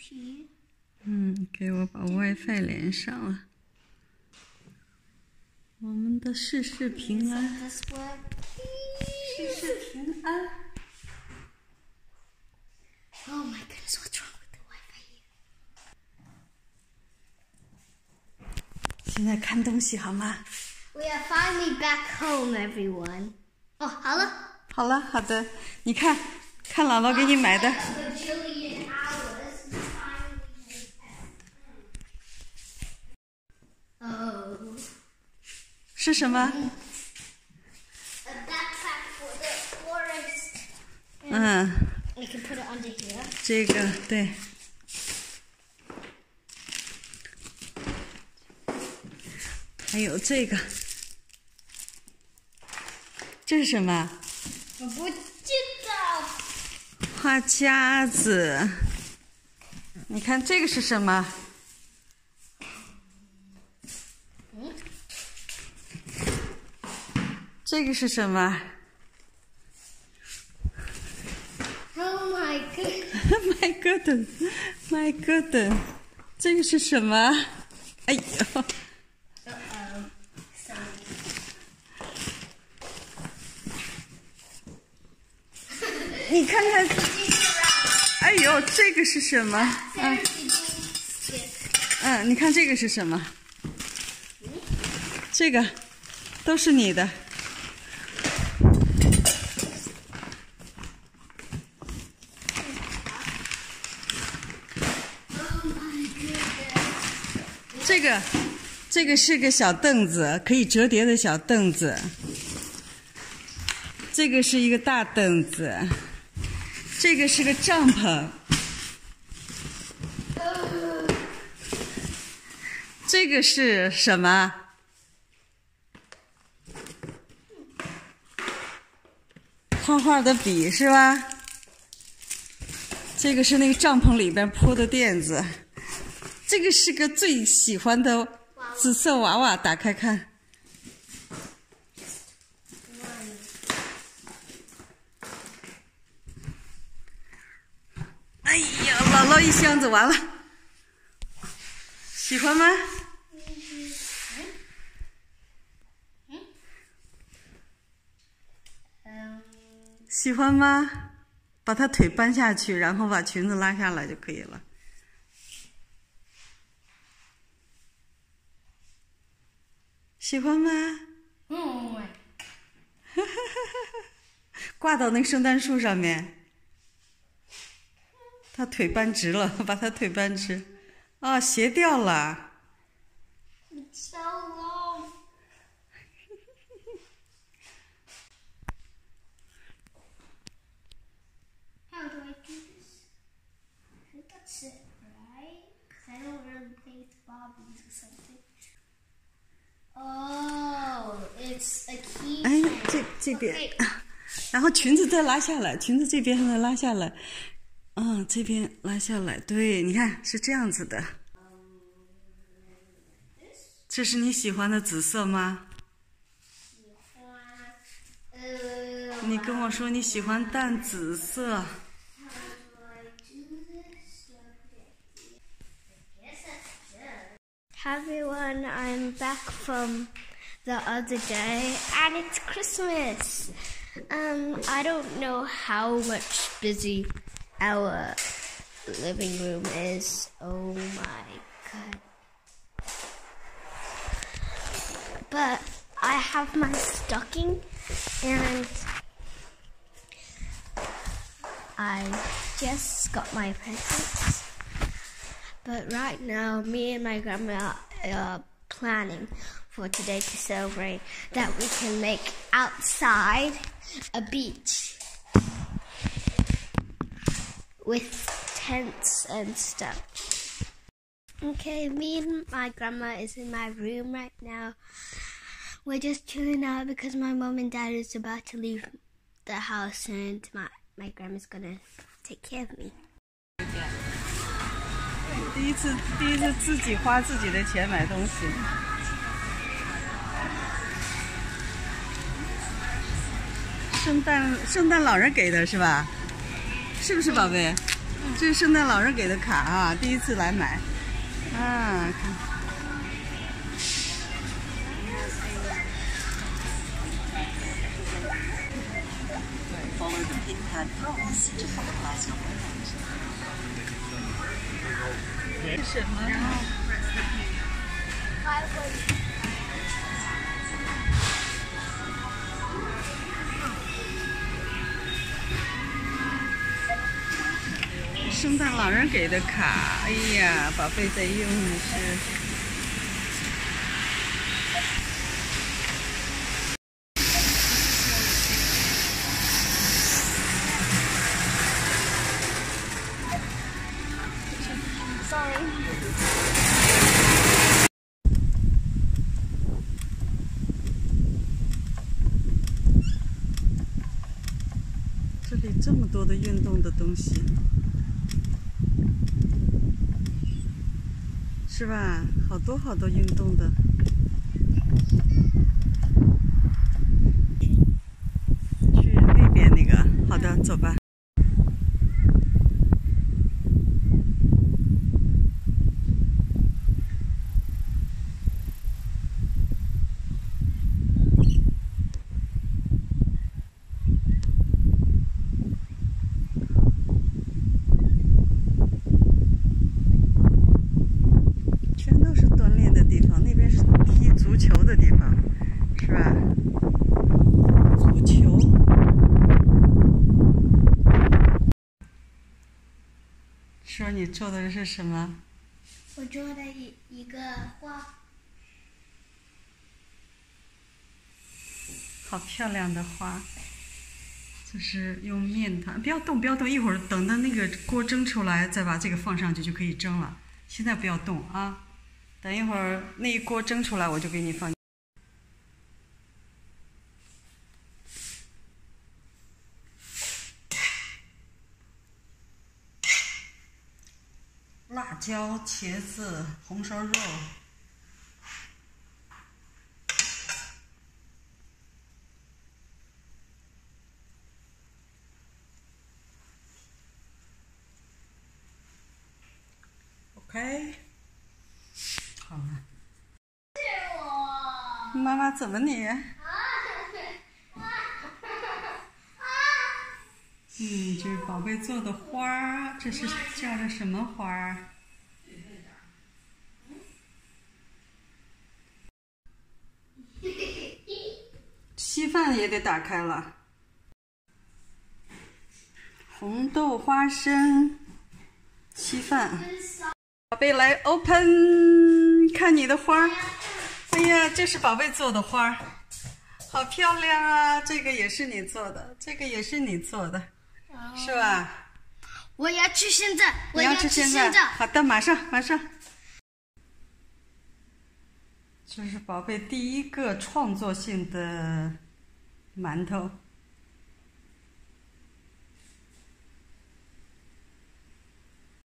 给我把 WiFi 连上了。我们的事事平安，事事平安。 Oh my goodness, what's wrong with the Wi-Fi here? 现在看东西好吗？ We are finally back home, everyone. 哦，好了。 好了，好的。你看，看姥姥给你买的。 Oh. 是什么？ A backpack for the forest. You can put it under here. 这个对。还有这个，这是什么？ 我不知道。 花夹子。你看这个是什么？这个是什么 Oh my goodness. ？My goodness, my goodness， 这个是什么？哎呦！ 你看看，哎呦，这个是什么？你看这个是什么？这个都是你的。这个是个小凳子，可以折叠的小凳子。这个是一个大凳子。这个是个帐篷。这个是什么？画画的笔是吧？这个是那个帐篷里边铺的垫子。这个是个最喜欢的紫色娃娃，打开看。哎呀，姥姥一箱子完了，喜欢吗？喜欢吗？把她腿搬下去，然后把裙子拉下来就可以了。喜欢吗？挂到那个圣诞树上面。他腿搬直了，把他腿搬直。啊，鞋掉了。 It's so long. How do I do this? I think that's it, right? Because I don't really think Bobby's or something. Oh, it's a key. 哎，这边， Okay. 然后裙子再拉下来，裙子这边还能拉下来。这边拉下来，对，你看是这样子的。这是你喜欢的紫色吗？你跟我说你喜欢淡紫色。 Hi everyone, I'm back from the other day and it's Christmas. I don't know how much busy our living room is. Oh my god. But I have my stocking and I just got my presents. But right now, me and my grandma are planning for today to celebrate that we can make outside a beach with tents and stuff. Okay, me and my grandma is in my room right now. We're just chilling out because my mom and dad is about to leave the house and my grandma's gonna take care of me. 第一次自己花自己的钱买东西。圣诞老人给的是吧？是不是宝贝？ 这是圣诞老人给的卡啊，第一次来买。啊，看。 Follow the pin pad prompts to finalize your payment. 是什么？圣诞老人给的卡，哎呀，宝贝在用的是。这里这么多的运动的东西，是吧？好多好多运动的。去那边那个，好的，走吧。足球的地方，是吧？足球。说你做的是什么？ 我做的一个花。 好漂亮的花，就是用面团，不要动，不要动，一会儿等到那个锅蒸出来，再把这个放上去就可以蒸了。现在不要动啊。等一会儿那一锅蒸出来，我就给你放。辣椒、茄子、红烧肉。OK。好了。妈妈怎么你？这是宝贝做的花儿，这是叫的什么花儿？稀饭也得打开了。红豆花生稀饭。宝贝来 open， 看你的花。哎呀，这是宝贝做的花，好漂亮啊！这个也是你做的，这个也是你做的，是吧？ 我要吃现在，我要吃现在。好的，马上马上。这是宝贝第一个创作性的馒头。